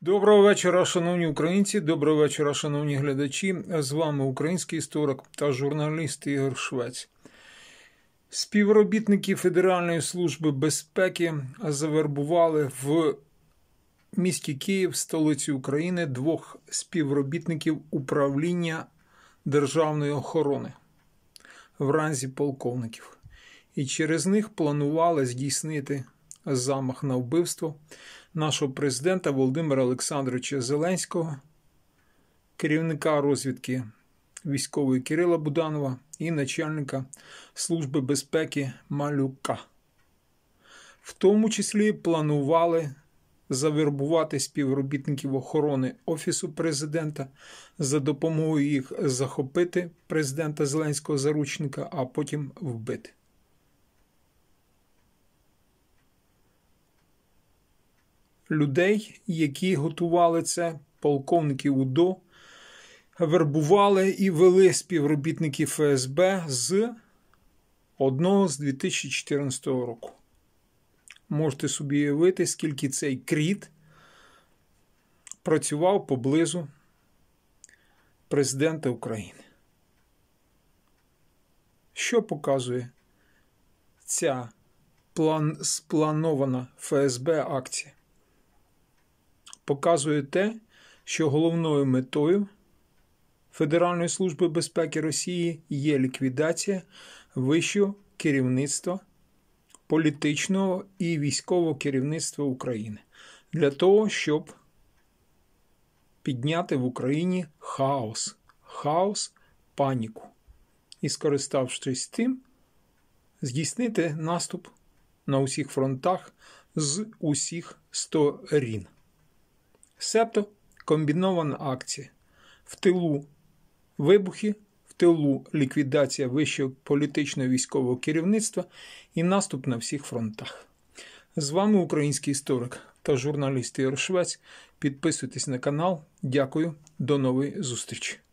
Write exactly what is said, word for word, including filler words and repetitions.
Доброго вечора, шановні українці, доброго вечора, шановні глядачі. З вами український історик та журналіст Ігор Швець. Співробітники Федеральної служби безпеки завербували в місті Київ, столиці України, двох співробітників управління державної охорони в ранзі полковників. І через них планували здійснити замах на вбивство нашого президента Володимира Олександровича Зеленського, керівника розвідки військової Кирила Буданова і начальника Служби безпеки Малюка. В тому числі планували завербувати співробітників охорони Офісу президента, за допомогою їх захопити президента Зеленського заручника, а потім вбити. Людей, які готували це, полковників УДО, вербували і вели співробітники Еф Ес Бе з одного з дві тисячі чотирнадцятого року. Можете собі уявити, скільки цей кріт працював поблизу президента України. Що показує ця план... спланована Еф Ес Бе акція? Показує те, що головною метою Федеральної служби безпеки Росії є ліквідація вищого керівництва, політичного і військового керівництва України для того, щоб підняти в Україні хаос, хаос, паніку і, скориставшись тим, здійснити наступ на усіх фронтах з усіх сторін. Себто комбінована акція. В тилу вибухи, в тилу ліквідація вищого політичного і військового керівництва і наступ на всіх фронтах. З вами український історик та журналіст Ігор Швець. Підписуйтесь на канал. Дякую. До нової зустрічі.